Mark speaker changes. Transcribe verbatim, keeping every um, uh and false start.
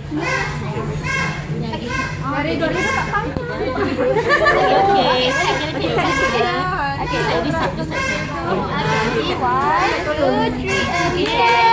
Speaker 1: Dari dua ribu tak tahu.
Speaker 2: Okay, saya kira kira. Okay, saya bisa bisa saya.
Speaker 1: One, two, three, and